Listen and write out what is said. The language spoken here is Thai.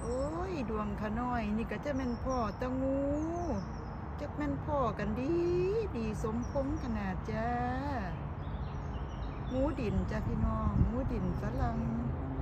อ้ยดวงขน้อยนี่ก็จะแม่นพ่อตะงูจักแม่นพ่อกันดีดีสมพงษ์ขนาดจ้าหมูดินจ้าพี่น้องหมูดินฝรั่ง